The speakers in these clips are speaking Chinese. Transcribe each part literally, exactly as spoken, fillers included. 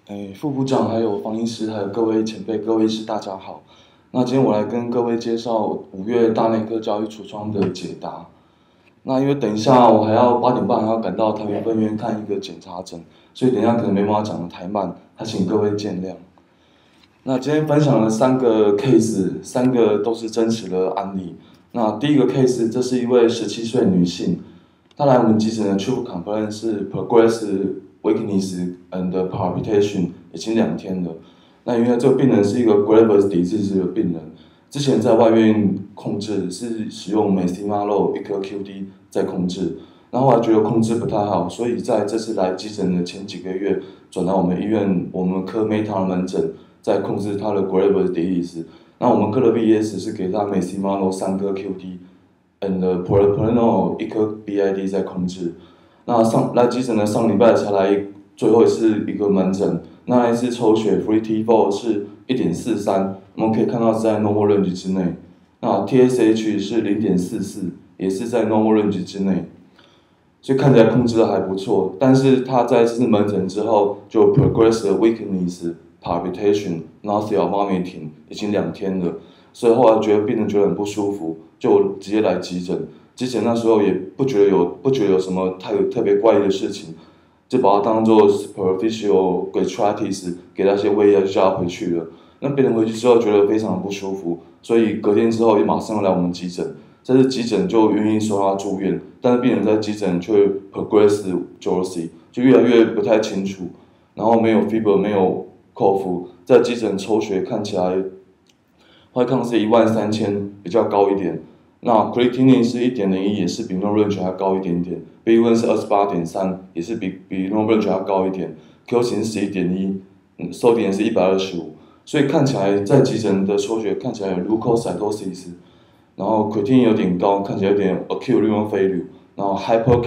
哎，副部长，还有方医师，还有各位前辈、各位医师，大家好。那今天我来跟各位介绍五月大内科教育橱窗的解答。那因为等一下我还要八点半还要赶到台北分院看一个检查诊，所以等一下可能没办法讲得太慢，还请各位见谅。那今天分享了三个 case， 三个都是真实的案例。那第一个 case， 这是一位十七岁女性，她来我们急诊的初步 complaint 是 progressive weakness and palpitation， 已经两天了。那因为这个病人是一个 Graves disease 的病人，之前在外院控制是使用美西马洛一颗 Q D 在控制，然后后来觉得控制不太好，所以在这次来急诊的前几个月转到我们医院我们科 Meta 的门诊，在控制他的 Graves disease。那我们科的 V S 是给他美西马洛三颗 Q D。and propranolol 一颗 B I D 在控制。那上来急诊的上礼拜才来最后一次一个门诊，那那一次抽血 free T 四 是 一点四三， 我们可以看到是在 normal range 之内。那 T S H 是 零点四四， 也是在 normal range 之内，所以看起来控制的还不错。但是他在这次门诊之后就 progressive weakness、palpitation、nausea、vomiting 已经两天了。所以后来觉得病人觉得很不舒服，就直接来急诊。急诊那时候也不觉得有不觉得有什么太特别怪异的事情，就把它当做 superficial gastritis， 给他一些胃药就叫他回去了。那病人回去之后觉得非常不舒服，所以隔天之后也马上来我们急诊。这次急诊就愿意收他住院，但是病人在急诊却 progressive jealousy， 就越来越不太清楚，然后没有 fever， 没有cough，在急诊抽血看起来。坏抗是一万三千，比较高一点。那 creatinine 是一点零一，也是比 normal range 还高一点点。B one 是二十八点三，也是比比 normal range 还高一点。Q 型是十一点一，嗯 ，sodium 是一百二十五。所以看起来在急诊的抽血看起来有 leukocytosis， 然后 creatinine 有点高，看起来有点 acute renal failure， 然后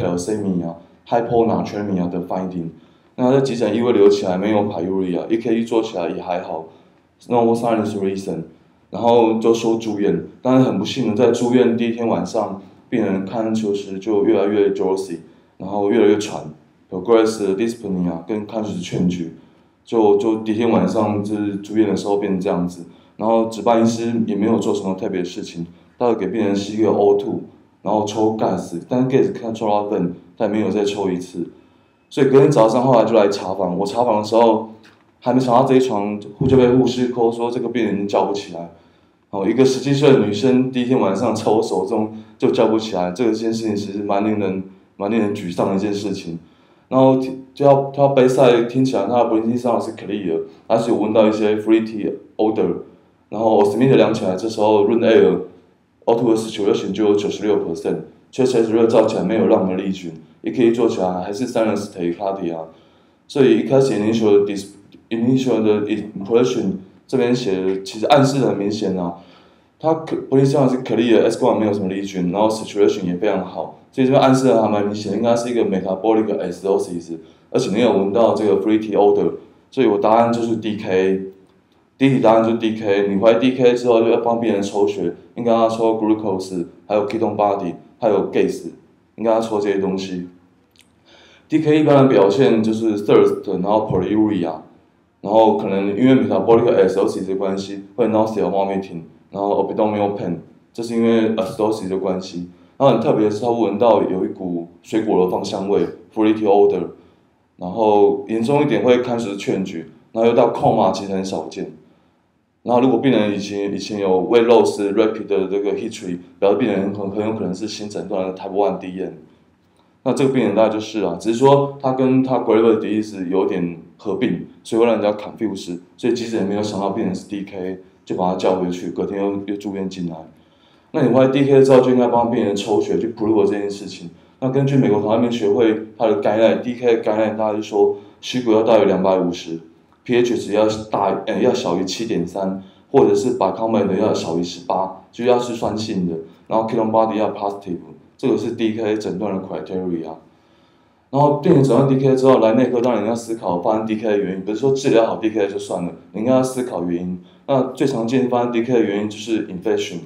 hypercalcemia、hyponatremia 的 finding。那在急诊异位留起来没有 pyuria，E K G 做起来也还好 ，normal sinus reason。然后就收住院，但是很不幸的，在住院第一天晚上，病人看球时就越来越 drowsy， 然后越来越喘，有 progressive dyspnea 跟看时劝举，就就第一天晚上就是住院的时候变成这样子，然后值班医师也没有做什么特别的事情，大概给病人吸一个 O 二， 然后抽 gas， 但是 gas 看抽到分，但没有再抽一次，所以隔天早上后来就来查房，我查房的时候。还没查到这一床，就被护士扣说这个病人已经叫不起来。哦，一个十七岁的女生第一天晚上抽我手中就叫不起来，这个件事情其实蛮令人蛮令人沮丧的一件事情。然后就要他杯赛听起来他的 breathing sound 是 clear， 而且有闻到一些 free T odor。然后 Smith 量起来，这时候 room air O 二 的 saturation 就有 百分之九十六 ，chest X-ray 照起来没有任何利菌，也可以做起来还是 sinus tachycardia。所以一开始 initial dis initial 的 impression 这边写的其实暗示的很明显啊，它 breathing sound 是 clear，X 光没有什么利菌，然后 saturation 也非常好，所以这边暗示的还蛮明显，应该是一个 metabolic acidosis， 而且你有闻到这个 free T odor， 所以我答案就是 D K。第一题答案就是 D K， 你怀疑 D K 之后就要帮病人抽血，应该要抽 glucose， 还有 ketone body， 还有 gas， 应该要抽这些东西。D K 一般的表现就是 thirst， 然后 polyuria， 然后可能因为 metabolic acidosis 的关系会 nausea、vomiting， 然后 abdominal pain， 这是因为 acidosis 的关系。然后很特别的是，他闻到有一股水果的芳香味 ，fruity odor， 然后严重一点会开始劝举，然后又到 coma， 其实很少见。然后如果病人以前以前有胃 loss rapid 的这个 history， 表示病人很很有可能是新诊断的 type one D N。那这个病人大概就是啊，只是说他跟他 Graves disease 有点合并，所以会让人家 confuse， 所以即使也没有想到病人是 D K， 就把他叫回去，隔天又又住院进来。那你怀疑 D K 之后就应该帮病人抽血去 prove 这件事情。那根据美国糖尿病学会它的 guideline， D K 的 guideline 大概是说血骨要大于两百五十 ，pH 值要大呃要小于 七点三， 或者是 bicarbonate 要小于十八，就要是酸性的，然后 ketone body 要 positive。这个是 D K 诊断的 criteria， 然后病人诊断 D K 之后来内科，当然你要思考发生 D K 的原因，不是说治疗好 D K 就算了，你应该要思考原因。那最常见发生 D K 的原因就是 infection，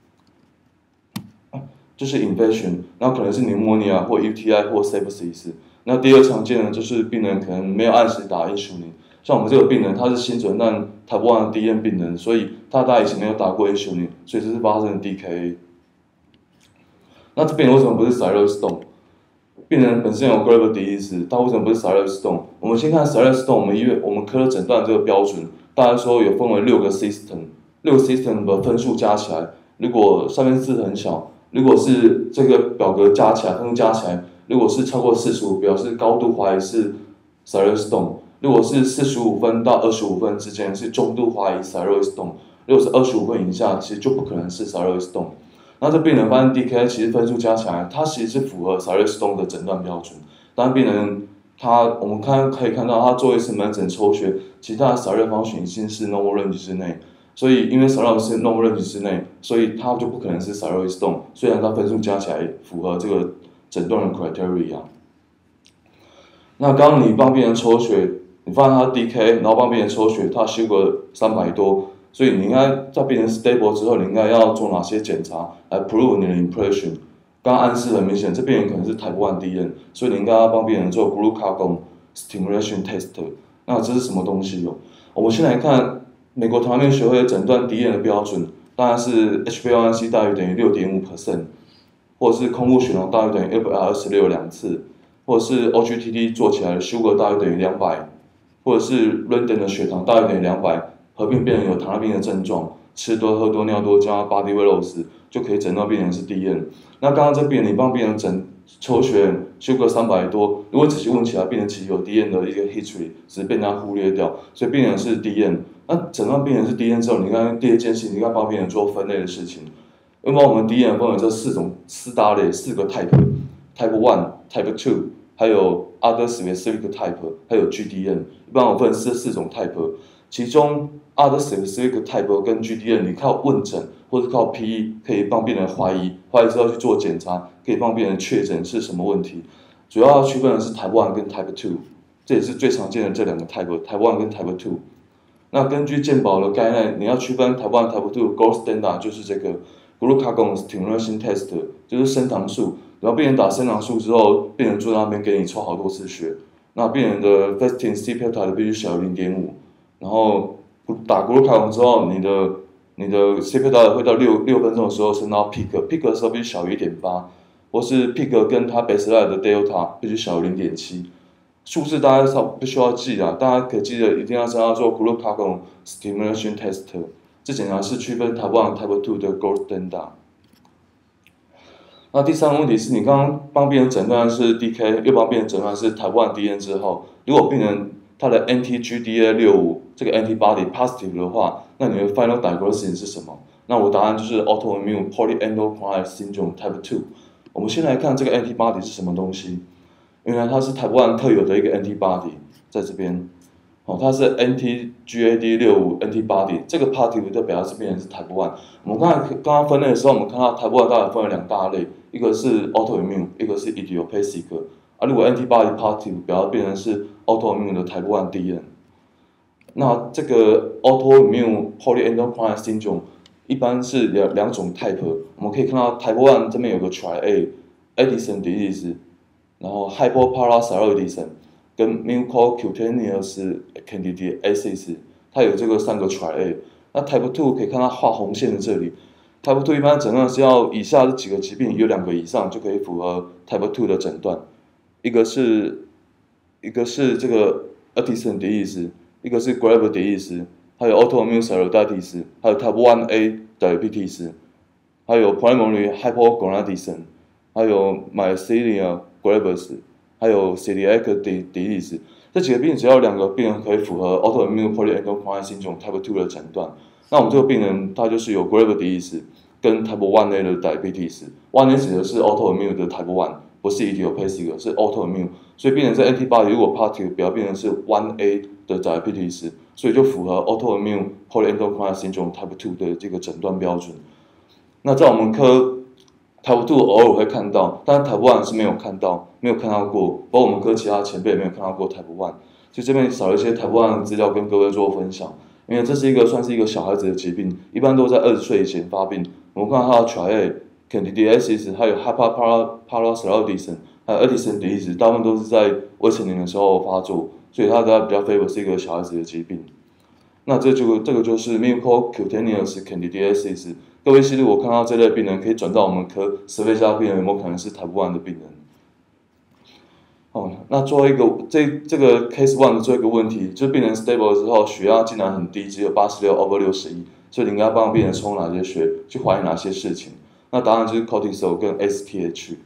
就是 infection， 然后可能是 pneumonia 或 U T I 或 sepsis。那第二常见的就是病人可能没有按时打 insulin， 像我们这个病人，他是新诊断 Type 一的 D N 病人，所以他大概以前没有打过 insulin， 所以这是发生的 D K A。那这病人为什么不是 Thyroid Stone？ 病人本身有 Graves disease， 他为什么不是 Thyroid Stone？ 我们先看 Thyroid Stone， 我们医院我们科的诊断这个标准，大家说有分为六个 system， 六个 system 的分数加起来，如果上面字很小，如果是这个表格加起来分数加起来，如果是超过四十五，表示高度怀疑是 Thyroid Stone。如果是四十五分到二十五分之间是中度怀疑 Thyroid Stone， 如果是二十五分以下，其实就不可能是 Thyroid Stone。那这病人发现 D K A 其实分数加起来，它其实是符合 Thyroid Stone 的诊断标准。当然，病人他我们看可以看到，他做一次门诊抽血，其实他的 Thyroid function 已经是 normal range 之内，所以因为 Thyroid 是 normal range 之内，所以他就不可能是 Thyroid Stone。虽然他分数加起来符合这个诊断的 criteria。那刚刚你帮病人抽血，你发现他 D K A， 然后帮病人抽血，他 sugar 三百多。所以你应该在病人 stable 之后，你应该要做哪些检查来 prove 你的 impression？ 刚刚暗示很明显，这病人可能是 Type 一 D N， 所以你应该要帮病人做 glucagon stimulation test。那这是什么东西哦？我们先来看美国糖尿病学会诊断 D N 的标准，当然是 H b A one C 大于等于 六点五 percent， 或者是空腹血糖大于等于 F R 二十六 两次，或者是 O G T T 做起来的 sugar 大于等于两百，或者是 random 的血糖大于等于两百。合并病人有糖尿病的症状，吃多、喝多、尿多加 body weight loss 就可以诊断病人是 D N。那刚刚这病人你帮病人诊抽血 sugar 三百多，如果仔细问起来，病人其实有 D N 的一个 history， 只是被人家忽略掉，所以病人是 D N。那诊断病人是 D N 之后，你看第二件事，你应该帮病人做分类的事情。因为我们 D N 分为这四种四大类，四个 type，type one、type two， 还有 other specific type， 还有 G D N。一般我分这四种 type， 其中 other specific type 跟 G D N， 你靠问诊或者靠 P E 可以帮病人怀疑，怀疑之后去做检查，可以帮病人确诊是什么问题。主要要区分的是 type one 跟 type two， 这也是最常见的这两个 type，type one 跟 type two。那根据健保的概念，你要区分 type one、type two，gold standard 就是这个 glucagon stimulation test， 就是升糖素。然后病人打升糖素之后，病人坐在那边给你抽好多次血。那病人的 fasting C peptide 必须小于 零点五， 然后打 glucagon 之后，你的你的 C peptide 会到六六分钟的时候升到 peak，peak 的时候必须小于 一点八， 或是 peak 跟它 baseline 的 delta 必须小于 零点七。数字大家不需要记啦，大家可以记得一定要是要做 glucagon stimulation test， 这检查是区分 type one、type two 的 gold standard。那第三个问题是你刚刚帮病人诊断是 D K， 又帮病人诊断是 type one D N 之后，如果病人他的 anti G D A 六十五 这个 antibody positive 的话，那你的 final diagnosis 是什么？那我答案就是 autoimmune polyendocrine syndrome type two。我们先来看这个 antibody 是什么东西。原来它是 type one 特有的一个 antibody， 在这边，哦，它是 anti G A D 六十五 antibody， 这个 positive 代表是病人是 type one。我们刚才刚刚分类的时候，我们看到 type one 大概分为两大类，一个是 autoimmune， 一个是 idiopathic。啊，如果 antibody positive 表示病人是 autoimmune 的 type one D N。那这个 autoimmune polyendocrine syndrome 一般是两两种 type， 我们可以看到 type one 这边有个 tri-A，Addison disease， 然后 hypoparathyroidism 跟 mucocutaneous candidiasis， 它有这个三个 tri-A。那 type two 可以看到画红线的这里 ，type two 一般诊断是要以下这几个疾病有两个以上就可以符合 type two 的诊断，一个是一个是这个 Addison disease， 一个是 Graves disease， 还有 autoimmune thyroiditis， 还有 type one A diabetes， 还有 primary hypogonadism， 还有 myasthenia gravis， 还有 celiac disease。这几个病只要有两个病人可以符合 autoimmune polyendocrine syndrome type two 的诊断，那我们这个病人他就是有 Graves disease 跟 type one A 的 diabetes。one A 指的是 autoimmune 的 type one， 不是 idiopathic， 是 autoimmune。所以病人在 antibody 如果 positive， 表示病人是 one A 的 diabetes， 所以就符合 autoimmune polyendocrine syndrome type two 的这个诊断标准。那在我们科 type two 偶尔会看到，但是 type one 是没有看到，没有看到过，包括我们科其他前辈也没有看到过 type one， 所以这边少一些 type one 的资料跟各位做分享，因为这是一个算是一个小孩子的疾病，一般都在二十岁以前发病。我们看到它的 tri-A、candidiasis， 还有 hypoparathyroidism， 还有 Addison disease， 大部分都是在未成年的时候发作， 所以它的比较 favor 是一个小孩子的疾病。那这就这个就是 mucocutaneous candidiasis。各位是如果看到这类病人，可以转到我们科十倍加病人有没有可能是 type one 的病人？哦，那最后一个这这个 case one 的最后一个问题，就是病人 stable 之后血压竟然很低，只有八十六 over 六十一，所以你应该帮病人抽哪些血，去怀疑哪些事情？那答案就是 cortisol 跟 S T H。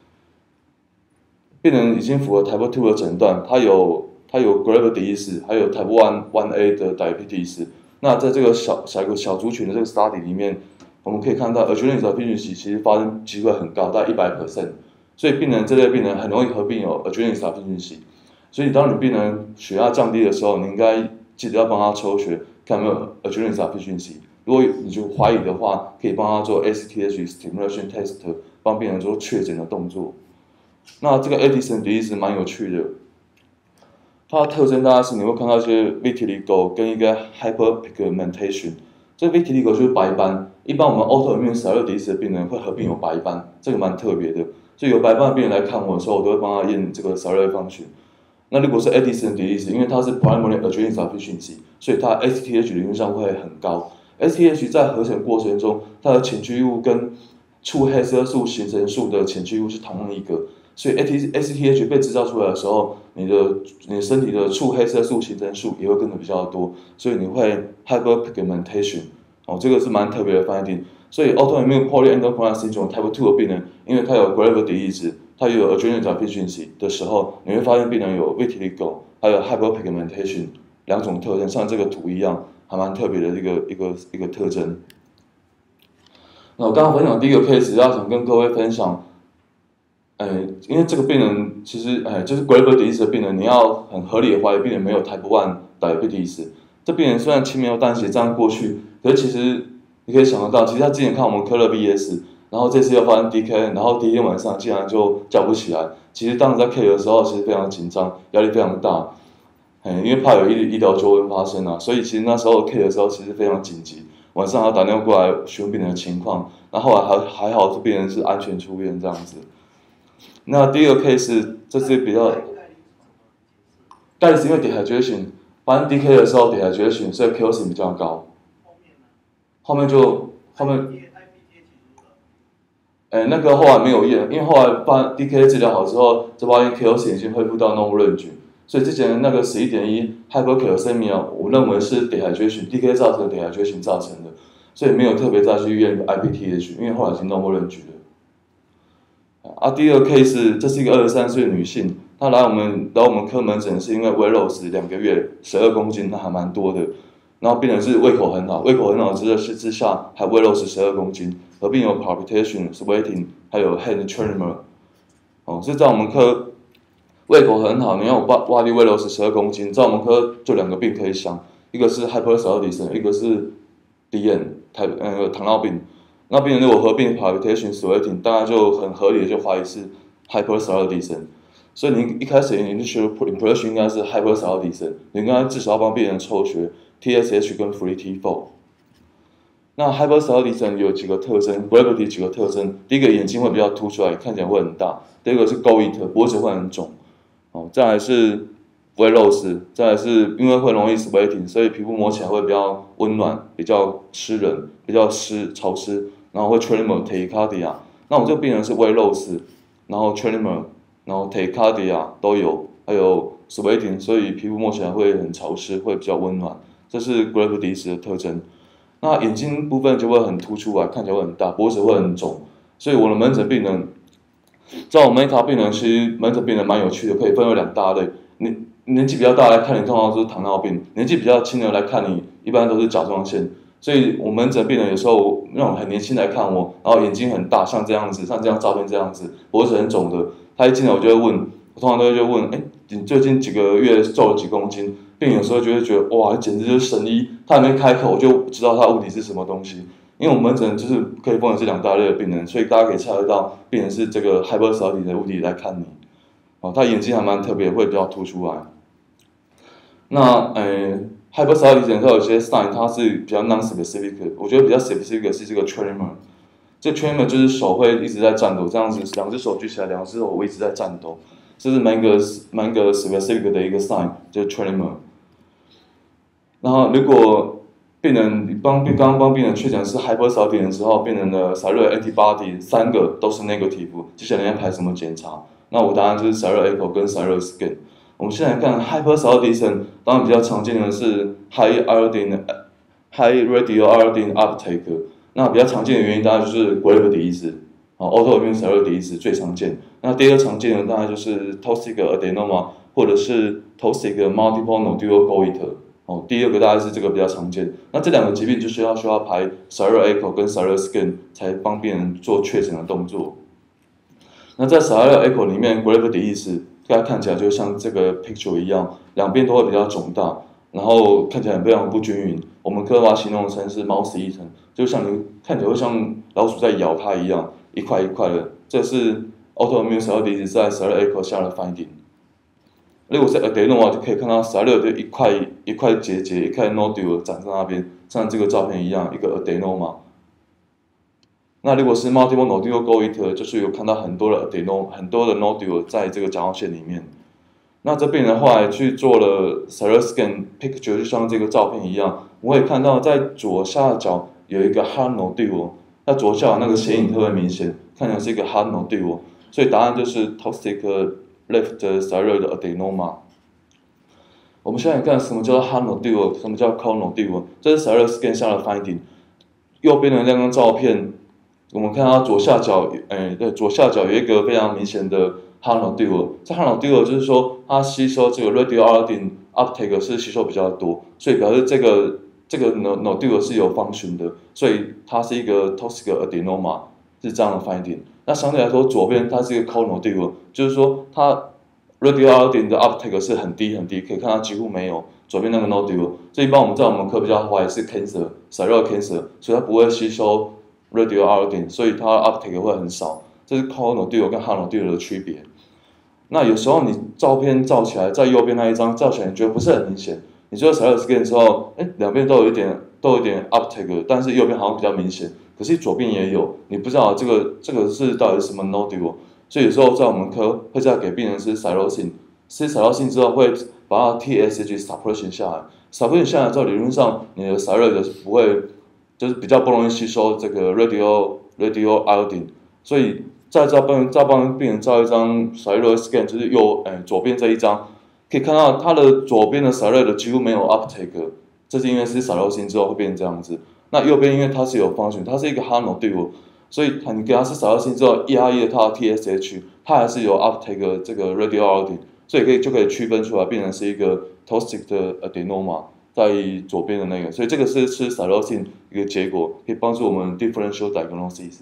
病人已经符合 type two 的诊断，他有他有 Graves disease， 还有 type one one A 的 diabetes。那在这个小小一个小族群的这个 study 里面，我们可以看到 adrenaline insufficiency 其实发生机会很高，大概一百 percent。所以病人这类病人很容易合并有 adrenaline insufficiency。所以当你病人血压降低的时候，你应该记得要帮他抽血，看有没有 adrenaline insufficiency。如果你就怀疑的话，可以帮他做 S T H stimulation test， 帮病人做确诊的动作。那这个 Addison disease 蛮有趣的，它的特征大概是你会看到一些 vitiligo 跟一个 hyperpigmentation。这个 vitiligo 就是白斑，一般我们 autoimmune cellular disease 的病人会合并有白斑，这个蛮特别的。所以有白斑的病人来看我的时候，我都会帮他验这个 cellular function。那如果是 Addison disease， 因为它是 primary adrenaline insufficiency， 所以它 S T H 理论上会很高。S T H 在合成过程中，它的前驱物跟促黑色素形成素的前驱物是同样一个。所以 S T H 被制造出来的时候，你的你的身体的促黑色素形成素也会跟着比较多，所以你会 hyperpigmentation， 哦，这个是蛮特别的 finding。所以 autoimmune polyendocrine syndrome type two 的病人，因为他有 Graves disease， 他有 adrenaline insufficiency 的时候，你会发现病人有 vitiligo， 还有 hyperpigmentation 两种特征，像这个图一样，还蛮特别的一个一个一个特征。那我刚刚分享第一个 case， 要想跟各位分享。呃，因为这个病人其实，呃，就是 Graves disease 的病人，你要很合理的怀疑病人没有 type one diabetes。这病人虽然轻描淡写这样过去，可是其实你可以想得到，其实他之前看我们科了 V S， 然后这次又发生 D K， 然后第一天晚上竟然就叫不起来。其实当时在 K 的时候，其实非常紧张，压力非常大，嗯，因为怕有医医疗纠纷发生啊，所以其实那时候 K 的时候其实非常紧急，晚上还打电话过来询问病人的情况，那后来还还好，这病人是安全出院这样子。那第二个 case， 这是比较，概率是因为 dehydration， 发生 D K 的时候 dehydration， 所以 K O C 比较高。后面就后面，哎，那个后来没有验，因为后来发 D K 治疗好之后，这发现 K O C 已经恢复到 normal range， 所以之前那个 十一点一 hypercalcemia， 我认为是 dehydration，D K 造成的 dehydration 造成的，所以没有特别再去验 I P T H， 因为后来已经 normal range 了。啊，第二个 case， 这是一个二十三岁的女性，她来我们来我们科门诊是因为 weight loss 两个月十二公斤，那还蛮多的。然后病人是胃口很好，胃口很好之之之下还weight loss十二公斤，合并有 palpitation、sweating， 还有 hand tremor。哦，是在我们科胃口很好，你要我挖力weight loss十二公斤，在我们科就两个病可以想，一个是 hyperthyroidism， 一个是 D N， 糖呃糖尿病。那病人如果合并 palpitation sweating， 大家就很合理的就怀疑是 hyperthyroidism。所以你一开始你就学 impression 应该是 hyperthyroidism， 你应该至少要帮病人抽血 T S H 跟 free T four。那 hyperthyroidism 有几个特征 ，Graves 几个特征，第一个眼睛会比较凸出来，看起来会很大；第二个是 go it， 脖子会很肿。哦，再来是 weight loss， 再来是因为会容易 sweating， 所以皮肤摸起来会比较温暖，比较湿润，比较湿潮湿。然后会 tremor tachycardia， 那我这个病人是 weight loss， 然后 tremor， 然后 tachycardia 都有，还有 sweating， 所以皮肤摸起来会很潮湿，会比较温暖，这是 Graves disease 的特征。那眼睛部分就会很突出来，看起来会很大，脖子会很肿。所以我的门诊病人，在我们 Meta 病人其实门诊病人蛮有趣的，可以分为两大类。你年纪比较大来看你，通常都是糖尿病；年纪比较轻的来看你，一般都是甲状腺。所以我门诊病人有时候那种很年轻来看我，然后眼睛很大，像这样子，像这张照片这样子，脖子很肿的，他一进来我就会问，我通常都会就问，哎，你最近几个月瘦了几公斤？病人有时候就会觉得，哇，简直就是神医，他还没开口我就知道他物体是什么东西。因为我们门诊就是可以分为这两大类的病人，所以大家可以猜得到，病人是这个 hyperthyroid 的物体来看你，哦，他眼睛还蛮特别，会比较凸出来。那，呃。hyperthyroidism 它有些 sign 它是比较 non-specific， 我觉得比较 specific 是这个 tremor， 这 tremor 就是手会一直在颤抖，这样子两只手举起来，两只手会一直在颤抖， 这是蛮个蛮个 specific 的一个 sign， 就是 tremor。然后如果病人帮刚刚帮病人确诊是 hypersalpingosis 的时候，病人的 cellular antibody 三个都是 negative， 接下来要排什么检查？那我答案就是 cellular echo 跟 cellular scan。我们现在看 hypersalpingosis， 当然比较常见的是 high iodine high radio iodine uptake。那比较常见的原因当然就是 Graves disease， 啊 autoimmune cellular disease 最常见。那第二常见的当然就是 toxic adenoma 或者是 toxic multiple nodular goiter。哦，第二个大概是这个比较常见。那这两个疾病就是要需要排 cellular echo 跟 cellular scan 才帮病人做确诊的动作。那在 cellular echo 里面 Graves disease 大家看起来就像这个 picture 一样，两边都会比较肿大，然后看起来非常不均匀。我们科把它形容成是 mouse eaten， 就像你看起来会像老鼠在咬它一样，一块一块的。这是 autoimmune cellular disease 在 cellular echo 下的 finding。如果是 adenoma 就可以看到 cellular 就一块一块结节，一块 nodule 长在那边，像这个照片一样，一个 adenoma。那如果是 multiple nodular goiter， 就是有看到很多的 adenoma， 很多的 nodule 在这个甲状腺里面。那这病人后来去做了 cellular scan picture， 就像这个照片一样，我会看到在左下角有一个 hard nodule， 那左下角那个显影特别明显，看起来是一个 hard nodule， 所以答案就是 toxic left cellular 的 adenoma。我们现在看什么叫做 hard nodule， 什么叫 cold nodule， 这是 cellular scan 下的 finding。右边的那张照片，我们看到左下角，诶，对，左下角有一个非常明显的 hard nodule。这 hard nodule 就是说它吸收这个 radio iodine uptake 是吸收比较多，所以表示这个这个 nodule 是有 function 的，所以它是一个 toxic adenoma， 是这样的 finding。那相对来说，左边它是一个 cold nodule， 就是说它 radio iodine 的 uptake 是很低很低，可以看到几乎没有。左边那个 nodule， 这一般我们在我们科比较怀疑是 cancer， cellular cancer， 所以它不会吸收 radio iodine， 所以它 uptake 会很少。这是 cold nodule 跟 hard nodule 的区别。那有时候你照片照起来，在右边那一张照起来，你觉得不是很明显。你做 cellular scan 的时候，哎，两边都有一点都有一点 uptake， 但是右边好像比较明显。可是左边也有，你不知道这个这个是到底是什么 nodule， 所以有时候在我们科会再给病人吃 psilocin， 吃 psilocin 之后会把它 T S H suppression 下来 ，suppression 下来之后，理论上你的 cellular 不会，就是比较不容易吸收这个 radio radio iodine， 所以再再帮再帮病人照一张 cellular scan， 就是右哎左边这一张，可以看到它的左边的 cellular 几乎没有 uptake， 这是因为是 psilocin 之后会变成这样子。那右边因为它是有 function， 它是一个 hard nodule， 所以你给它是 psilocin 之后，压抑了它的 T S H， 它还是有 uptake 这个 radio iodine， 所以可以就可以区分出来，变成是一个 toxic 的 adenoma 在左边的那个，所以这个是吃 psilocin 一个结果，可以帮助我们 differential diagnosis。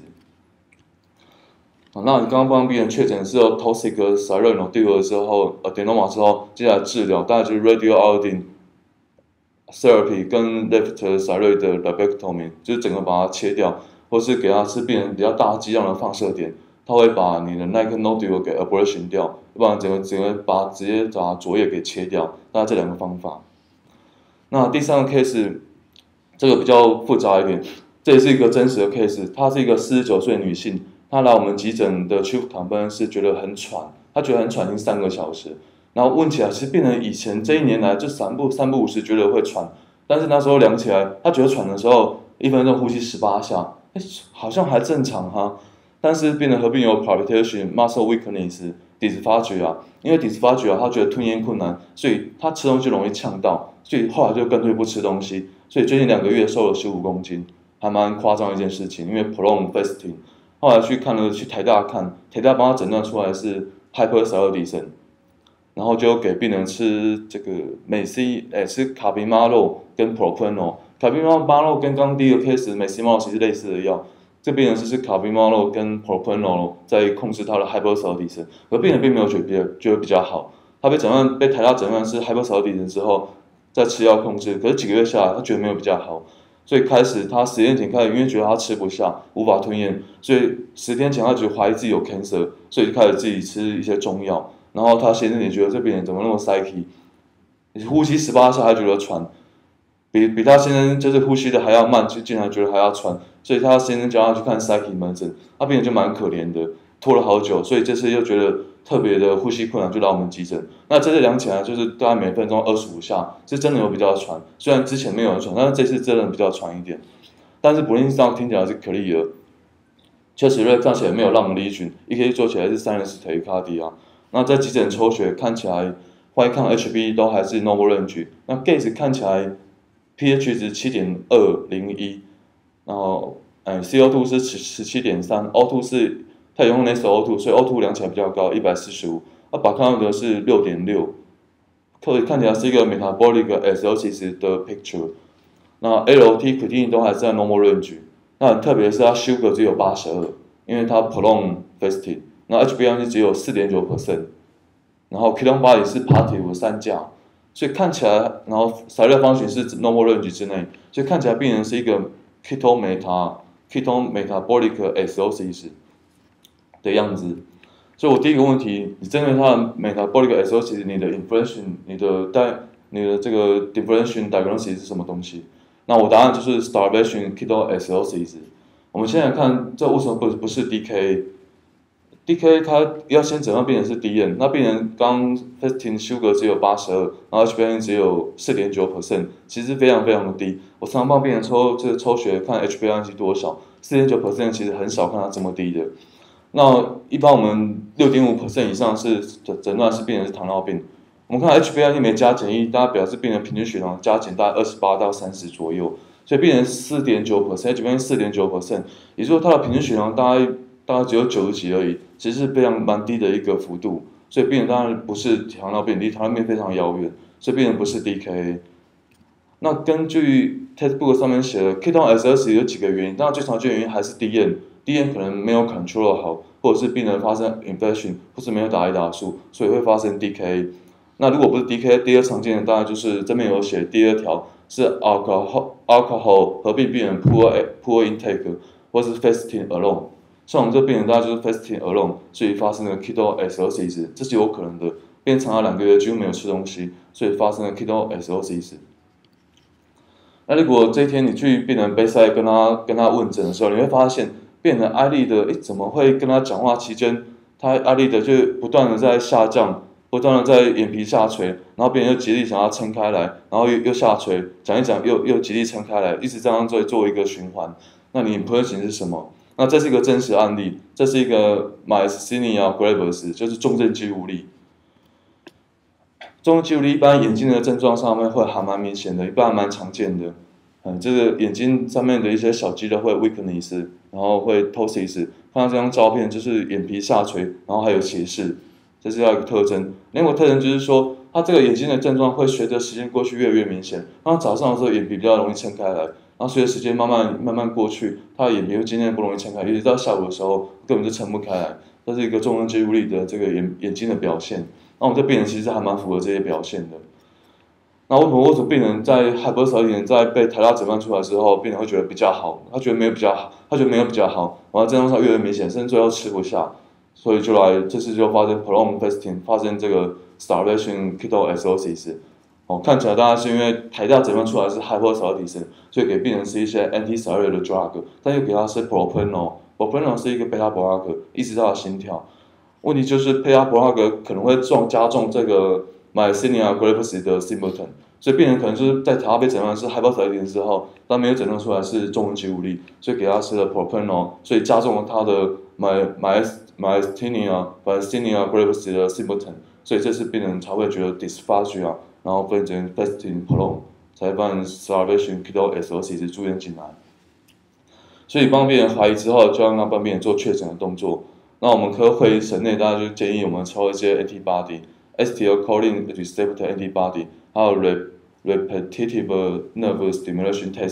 好，那你刚刚帮病人确诊是有 toxic cellular nodule 之后 adenoma 之后，接下来治疗当然就是 radio iodine therapy 跟 left cellular 的 lobectomy， 就是整个把它切掉，或是给他吃病人比较大剂量的放射点，它会把你的那个 nodule 给 ablation 掉，要不然整个整个把直接把左叶给切掉。那这两个方法。那第三个 case， 这个比较复杂一点，这也是一个真实的 case， 她是一个四十九岁女性，她来我们急诊的 chief complaint 是觉得很喘，她觉得很喘已经三个小时。然后问起来，其实病人以前这一年来就三不三不五时觉得会喘，但是那时候量起来，他觉得喘的时候一分钟呼吸十八下，哎，好像还正常哈。但是病人合并有 palpitation、muscle weakness、dysphagia， 因为 dysphagia 他觉得吞咽困难，所以他吃东西容易呛到，所以后来就干脆不吃东西，所以最近两个月瘦了十五公斤，还蛮夸张的一件事情，因为 prolonged fasting。后来去看了，去台大看，台大帮他诊断出来是 hyperthyroidism。然后就给病人吃这个美西，诶，吃卡宾马洛跟 propranolol。卡宾马洛跟刚刚第一个 case 美西马洛其实类似的药，这病人是吃卡宾马洛跟 propranolol 在控制他的 hyperthyroidism， 而病人并没有觉得觉得比较好。他被诊断被台大诊断是 hyperthyroidism 之后，再吃药控制，可是几个月下来他觉得没有比较好，所以开始他实验前开始因为觉得他吃不下，无法吞咽，所以十天前他就怀疑自己有 cancer， 所以就开始自己吃一些中药。然后他先生也觉得这病人怎么那么 psyche， 呼吸十八下还觉得喘，比比他先生就是呼吸的还要慢，就竟然觉得还要喘，所以他先生叫他去看 psyche 门诊，他病人就蛮可怜的， 拖了好久，所以这次又觉得特别的呼吸困难，就来我们急诊。那这次量起来就是大概每分钟二十五下，是真的有比较喘，虽然之前没有很喘，但是这次真的比较喘一点。但是不论上听起来是可以的，确实看起来没有让我们离群 ，E K G 做起来是三人死腿卡迪啊。那在急诊抽血看起来，外看 H B 都还是 normal range， 那 Gauge 看起来 pH 值七点二零一，然后哎 C O 二 是十七点三 ，O 二 是它有用 nasal O 二，所以 O 二 量起来比较高，一百四十五，那把看到的是六点六，可以看起来是一个 metabolic acidosis 的 picture。那 L T creatinine 都还是在 normal range， 那很特别是它 sugar 只有八十二，因为它 prolong fasting， 那 H b A one C 只有 百分之四点九， 然后 ketone body 是 positive 三价，所以看起来，然后材料方形是 normal range 之内，所以看起来病人是一个 ketone meta ketone metabolic acidosis 的样子。所以我第一个问题，你针对它的 metabolic acidosis， 你的 inflation， 你的带你的这个 differential diagnosis 是什么东西？那我答案就是 starvation ketone acidosis。我们现在看这为什么不不是 D K？D K 它要先诊断病人是 D N， 那病人刚 fasting sugar 只有八十二，然后 H b A one C 只有 百分之四点九， 其实非常非常的低。我常常帮病人抽这个抽血看 H b A one C 多少 ，百分之四点九 其实很少看到这么低的。那一般我们 六点五 以上是诊断是病人是糖尿病。我们看 H b A one C 没加减一，大家表示病人平均血糖加减大概二十八到三十左右，所以病人 四点九 ，H b A one C 四点九 也就是说他的平均血糖大概大概只有九十几而已，其实是非常蛮低的一个幅度，所以病人当然不是糖尿病，离糖尿病非常遥远，所以病人不是 D K。那根据 textbook 上面写的 ketone acidosis 有几个原因，当然最常见原因还是 D N，D N 可能没有 control 好，或者是病人发生 infection， 或是没有打胰岛素，所以会发生 D K。那如果不是 D K， 第二常见的大概就是这边有写第二条是 alcohol alcohol 合并病人 poor poor intake， 或是 fasting alone。像我们这病人大概就是 fasting alone， 所以发生了 ketone acidosis， 这是有可能的。病人长达两个月几乎没有吃东西，所以发生了 ketone acidosis。那如果这一天你去病人杯赛跟他跟他问诊的时候，你会发现病人艾利的，诶怎么会跟他讲话期间，他艾利的就不断的在下降，不断的在眼皮下垂，然后病人又极力想要撑开来，然后又又下垂，讲一讲又又极力撑开来，一直这样做做一个循环。那你 impression 是什么？那这是一个真实案例，这是一个 myasthenia gravis， 就是重症肌无力。重症肌无力一般眼睛的症状上面会还蛮明显的，一般蛮常见的。嗯，这个眼睛上面的一些小肌肉会 weakness， 然后会 ptosis。看到这张照片就是眼皮下垂，然后还有斜视，这是要一个特征。另外一个特征就是说，他这个眼睛的症状会随着时间过去越来越明显。当他早上的时候眼皮比较容易撑开来。然后随着时间慢慢慢慢过去，他的眼皮会渐渐不容易撑开，一直到下午的时候根本就撑不开来，这是一个重症肌无力的这个眼眼睛的表现。那我们这病人其实还蛮符合这些表现的。那为什么为什么病人在 hyperthyroidism 在被台大诊断出来之后，病人会觉得比较好？他觉得没有比较好，他觉得没有比较好，然后症状上越来越明显，甚至最后吃不下，所以就来这次就发生 prolonged fasting， 发生这个 starvation ketone acidosis。哦，看起来大概是因为台大诊断出来是 hyperthyroidism， 所以给病人吃一些 anti-thyroid 的 drug， 但又给他吃 propranolol，propranolol 是一个 beta blocker， 抑制他的心跳。问题就是 beta blocker 可能会重加重这个 myasthenia gravis 的 symptom， 所以病人可能就是在台大被诊断是 hyperthyroidism 之后，但没有诊断出来是重症肌无力，所以给他吃了 propranolol， 所以加重了他的 my my myasthenia myasthenia gravis 的 symptom， 所以这次病人才会觉得 dysphagia。然后变成 fasting prolong， 才办 starvation ketone acidosis 住院进来。所以帮病人怀疑之后，就要让帮病人做确诊的动作。那我们科会议审内，大家就建议我们抽一些 antibody，acetylcholine receptor antibody， 还有 repetitive nerve stimulation test。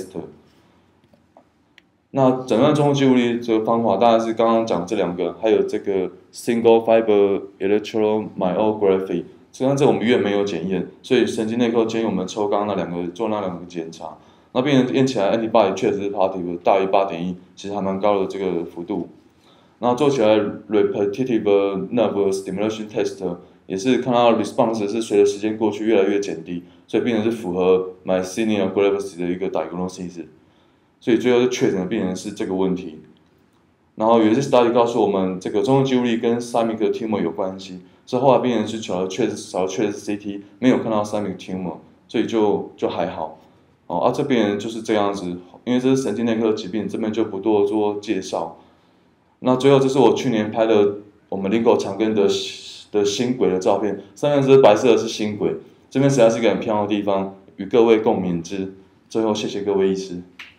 那诊断中肌无力这个方法，当然是刚刚讲这两个，还有这个 single fiber electromyography。虽然这我们医院没有检验，所以神经内科建议我们抽刚刚那两个做那两个检查。那病人验起来 antibody 确实是 positive， 大于 八点一， 其实还蛮高的这个幅度。然后做起来 repetitive nerve stimulation test 也是看到 response 是随着时间过去越来越减低，所以病人是符合 myasthenia gravis 的一个 diagnosis， 所以最后就确诊的病人是这个问题。 然后有一些 study 告诉我们，这个中度肌无力跟 thymic tumor 有关系，所以后来病人是找了确实找了确实 C T， 没有看到 thymic tumor， 所以就就还好。哦，啊，这边就是这样子，因为这是神经内科疾病，这边就不多做介绍。那最后，这是我去年拍的我们林口长庚的的新轨的照片，上面是白色的是新轨，这边实在是一个很漂亮的地方，与各位共勉之。最后，谢谢各位医师。